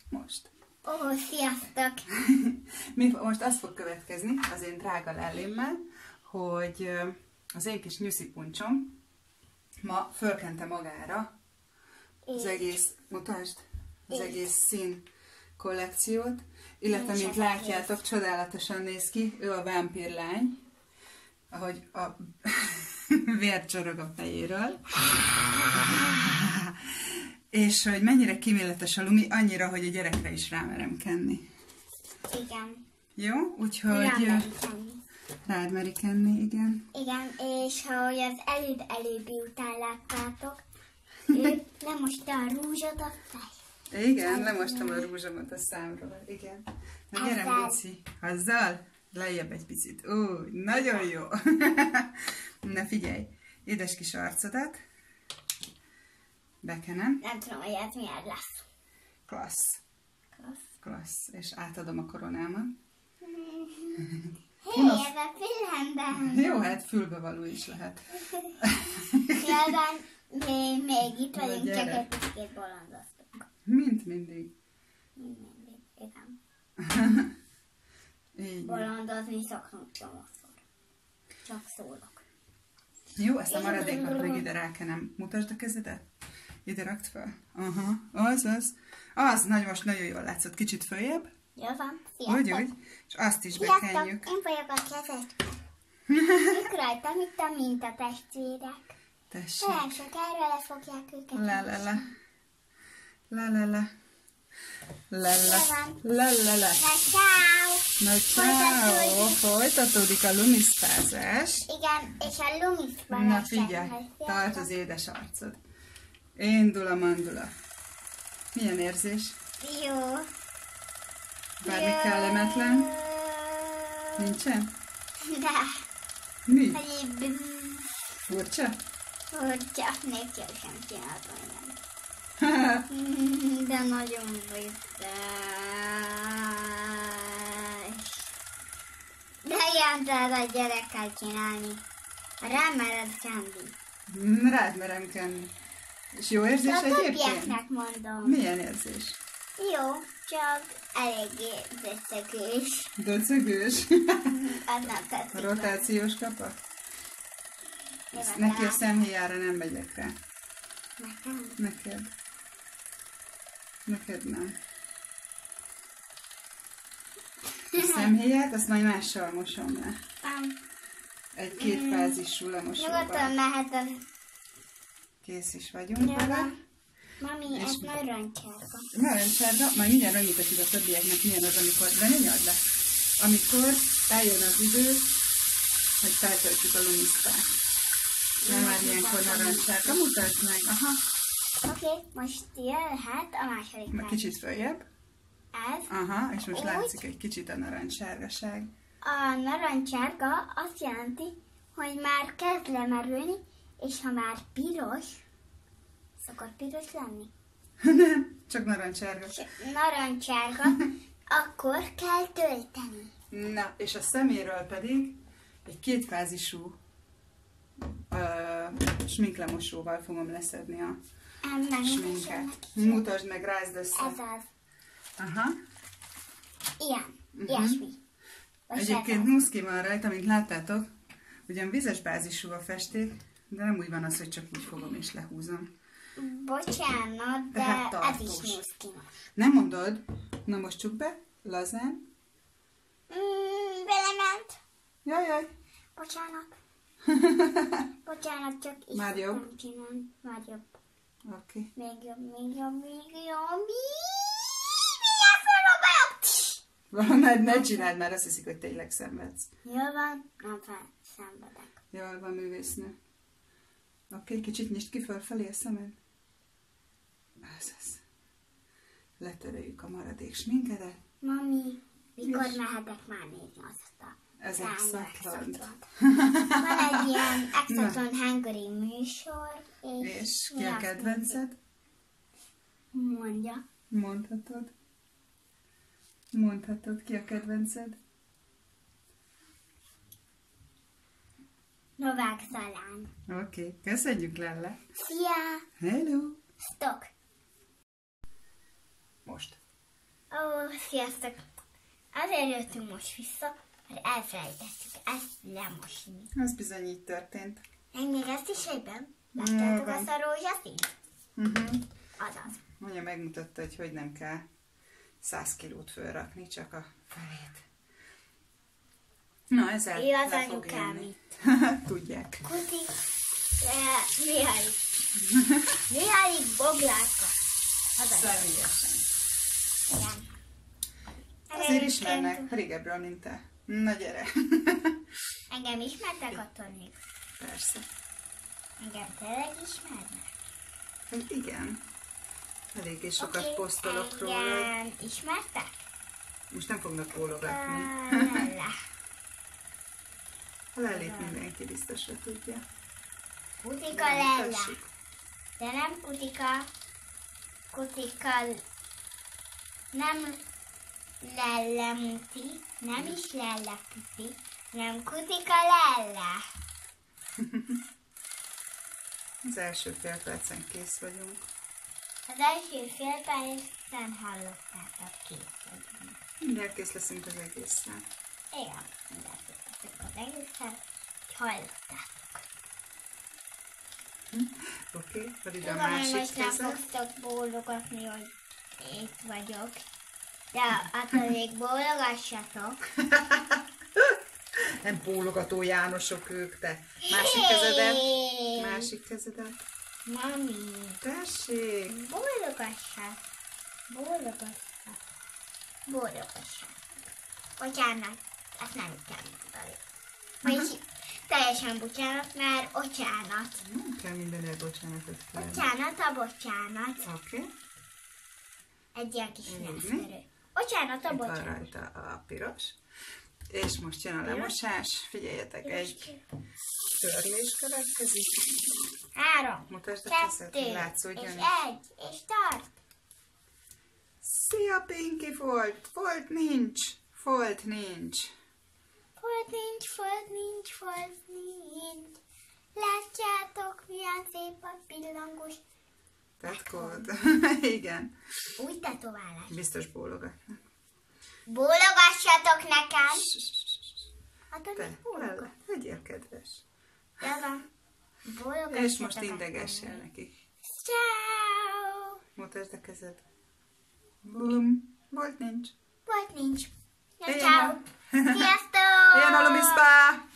Most. Ó, sziasztok! Most az fog következni az én drága lellémmel, hogy az én kis nyuszipuncsom ma fölkente magára az egész, mutasd, az egész szín kollekciót, illetve, mint látjátok, csodálatosan néz ki, ő a vámpírlány, ahogy a vér csorog a fejéről. És hogy mennyire kíméletes a Lumi, annyira, hogy a gyerekre is rámerem kenni. Igen. Jó? Úgyhogy... Rád meri kenni, igen. Igen, és ahogy az előbbi után láttátok, ő lemosta a rúzsot a fej. Igen, lemostam a rúzsomat a számról. Igen. Na gyere, Luci, azzal lejjebb egy picit. Nagyon jó. Na figyelj, édes kis arcodat. Bekenem. Nem tudom, hogy ez milyen lesz. Klassz. Klassz. És átadom a koronámat. Hé, ez a pillanatban. Jó, hát fülbevaló is lehet. Nyilván még itt vagyunk, csak egy picit bolondoztunk. Mint mindig. Mindig, igen. Így. Bolondozni szoktunk csomószor. Csak szólok. Jó, ezt a maradékot meg ide rákenem. Mutasd a kezedet. Ide rakd fel. Aha, az. Az, most nagyon jól látszott. Kicsit följebb. Jó van, sziasztok. Úgy. És azt is Sziasztok, bekenjük. én vagyok a kezecske. Ők rajtam itt a mintatestvérek. Tessék. Talán sokára le fogják őket. La. Ciao. Na, ciao. Folytatódik a lumisztázás. Igen, és a lumiszban. Na figyelj, tart az édes arcod. Indul a mandula. Milyen érzés? Jó. Bármi kellemetlen? Nincsen? De. Mi? Hogy Furcsa? furcsa, még jó sem csináltam ilyen. De nagyon vicces. De ilyen lehet a gyerekkel csinálni. Rám mered kenni. Rád merem kenni. És jó érzés Csak egyébként? többieknek mondom. Milyen érzés? Jó, csak eléggé döcögős. Döcögős? Az nem tetszik. A rotációs kapak? Nekem. Neki a szemhéjára nem megyek rá. Nekem? Neked nem. A szemhéját, azt majd mással mosom le. Egy kétfázisú lemosóval. Nyugodtan mehet a... Kész is vagyunk vele. Mami, ez narancsárga. Narancsárga, majd mindjárt megmutatjuk a többieknek milyen az, amikor... De ne nyald le! Amikor eljön az idő, hogy feltöltjük a lumisztát. Nem már ilyenkor narancsárga. Mutasd meg! Aha. Oké, most jöhet a második fázis. Kicsit följebb. Ez. Aha, és most látszik egy kicsit a narancssárgaság. A narancsárga azt jelenti, hogy már kezd lemerülni, és ha már piros, szokott piros lenni. Nem, csak narancsárga. Narancsárga, akkor kell tölteni. Na, és a szeméről pedig egy kétfázisú sminklemosóval fogom leszedni a sminket. Mutasd meg, rázd össze. Ez az. Aha. Ilyen, ilyesmi. Egyébként muszki van rajta, mint láttátok, ugyan vizes bázisú a festék, de nem úgy van az, hogy csak úgy fogom és lehúzom. Bocsánat, de hát ez is muszkinos. Nem mondod? Na most csuk be, lazán. Belement. Jaj. Bocsánat. Bocsánat, csak így Már jobb? nem csinálni. Már jobb. Oké. Még jobb. Ne csináld már, azt hiszik, hogy tényleg szenvedsz. Jól van, nem szenvedek. Jól van, művésznő. Oké, kicsit nyisd ki fölfelé a szemed. Ez. Letöröljük a maradék sminkedet. Mami, mikor mehetek már nézni azt a Ez Exatlont. Van egy ilyen Exatlon Hungary műsor, és ki a kedvenced? Mondja. Mondhatod, ki a kedvenced? Novák Szalán. Oké, köszönjük, Lelle. Szia! Hello! Stok! Most. Sziasztok! Azért jöttünk most vissza, mert elfelejtettük ezt lemosni. Ez bizony így történt. Meg még ezt is egyben. Láttátok azt a rózsaszínt? Azaz. Anya megmutatta, hogy nem kell 100 kilót fölrakni, csak a felét. Na, ezzel Ő az le fog jönni. anyukám itt. Tudják. Kuti, Mihály Boglárka. Személyesen. Igen. Azért ismernek régebről, mint te. Na gyere. Engem ismertek attól még? Persze. Engem tényleg ismernek? Hát igen. Eléggé sokat Oké, posztolok róla. engem ismertek? Most nem fognak bólogatni. Lella. A Lellét mindenki biztosra tudja. Kutika Lella. Mutassuk. De nem Kutika. Kutika nem Lella Muti, nem is Lella Puti, nem Kutika Lella. Az első fél percen kész vagyunk. Az első fél percen hallottátok készülni. Mindjárt kész leszünk az egésszel. Igen, mindjárt készültök az egészen, hogy hallottátok. Oké, vagy ide a Tudom, hogy másik most nem kezed. fogtok bólogatni, hogy itt vagyok. De attól még bólogassatok. Nem bólogató Jánosok ők, te. Másik kezedet. Másik kezedet. Mami, Tessék. bólogassat. Bólogassat. Bólogassat. Bocsánat, ezt nem kell mondani. Vagy teljesen bocsánat, mert bocsánat. Nem kell mindenért bocsánatot kérni. Bocsánat a bocsánat. Oké. Egy ilyen kis Így. nyelvszerű. Bocsánat a Itt van bocsánat. rajta a piros. És most jön a lemosás. Figyeljetek, egy törlés következik. 3, Mutasd a kezed, 2, hogy látszódjon és is. 1, és tart. Szia, Pinky Folt! Folt nincs! Folt nincs! Folt nincs, folt nincs, folt nincs. Látjátok, milyen szép a pillangos. Tetkód. Igen. Új tetoválás. Biztos bólogatnak. Bólogassatok nekem! Attól Te, még bólogat. legyél kedves. De van. Bólogassatok És most integessél nekik. Ciao. Mutasd a kezed. Bum. Volt nincs. Volt nincs. Na, Ilyen ciao. van. Sziasztok! Ilyen a lumiszpá!